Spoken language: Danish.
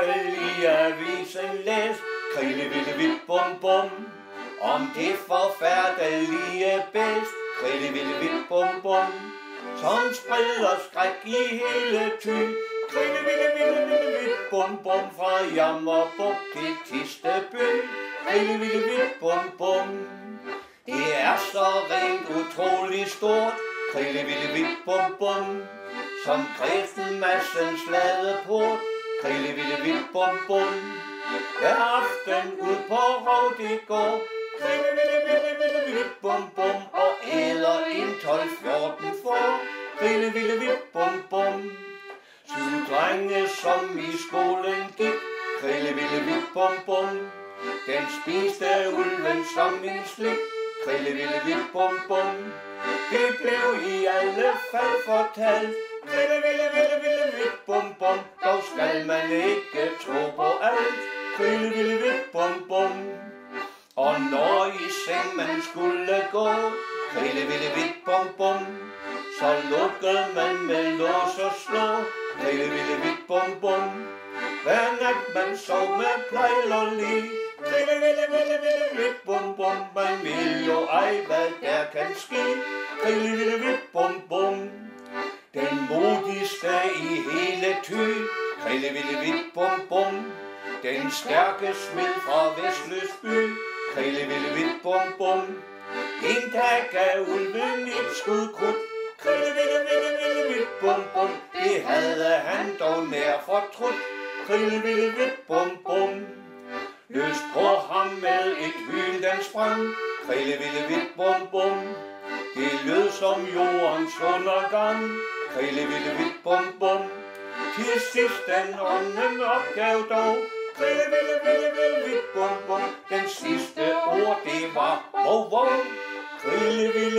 vel i avisen læst, krille ville vidt bum bum, om det forfærdelige bedst, krille ville vidt bum bum, som spreder skræk i hele Thy, krille ville vidt bum bum, fra Jammerbugt til Tisteby, krille ville vidt bum bum. Det er så rent utroligt stort, krille ville vidt bum bum, som Grethen Madsens ladeport, krille ville vidt bum bum. Hver aften ud på Rovdegård, krille ville vidt bum bum, og æder en 12-14 får, krille ville vidt bum bum. 7 drenge, som i skolen gik, krille ville vidt bum bum. Den spiste ulven som en slik, krille ville vidt bum bum. Det blev i alle fald fortalt, krille ville vidt bum bum. Dog skal man ikke tro på alt, krille ville vidt bum bum. Og når i seng man skulle gå, krille ville vidt bum bum, så lukkede man med lås og slå, krille ville vidt bum bum. Hver nat man sov med plejl og lig, krille ville vidt bum bum. Man vil jo ej, hvad der kan ske, krille ville vidt bum bum. Den modigste i hele Thy, krille ville vidt bum bum. Den stærke smed fra Vestløsby, krille ville vidt bum bum. En dag gav ulven et skud krudt, krille ville vidt bum bum. Det havde han dog nær fortrudt, krille ville vidt bum bum. Løs på ham med et hyl den sprang, krille ville vidt bum bum. Det lød som jordens undergang, krille ville vidt bum bum. Til sidst den ånden opgav dog, krille ville vidt bum bum. Den sidste ord det var wow wow, krille ville